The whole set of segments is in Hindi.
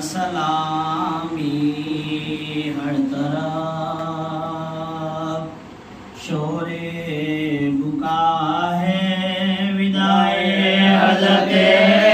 सलामी हर तरफ शोरे बुका है विदाए हज़रते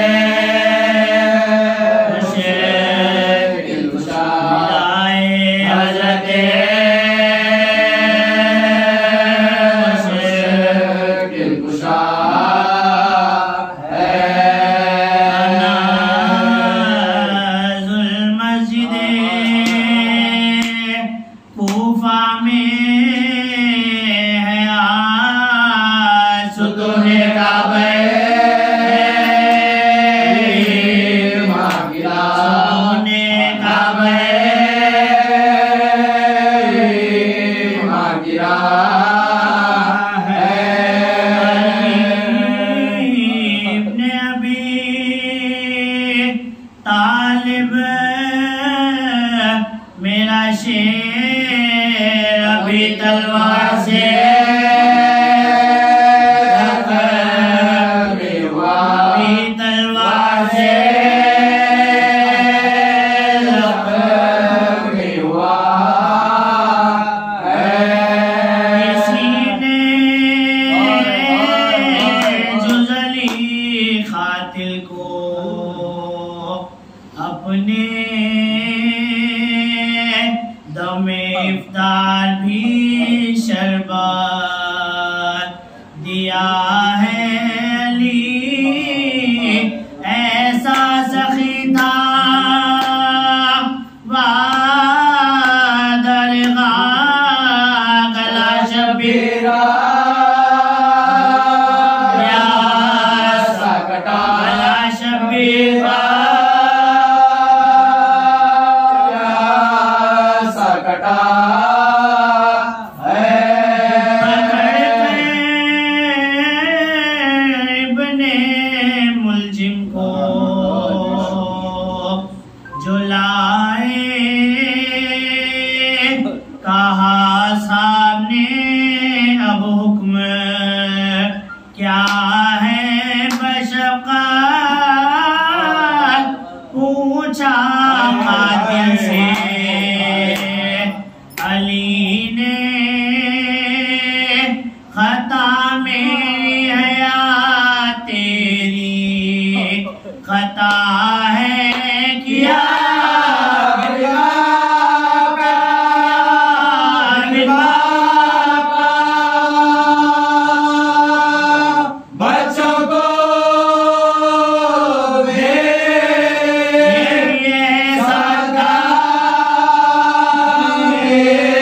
मेरा शेर अभी तलवार से खातिल को अपने दमे इफ्तार भी शरबत दिया है अली ऐसा सखी था वादरगा गला शबीरा मुलजिम को जुलाए कहा सामने अब हुक्म क्या है बशफ़क़त पूछा कातिल से अली ने खता मेरी है तेरी खता है किया बच्चों को ये सरकार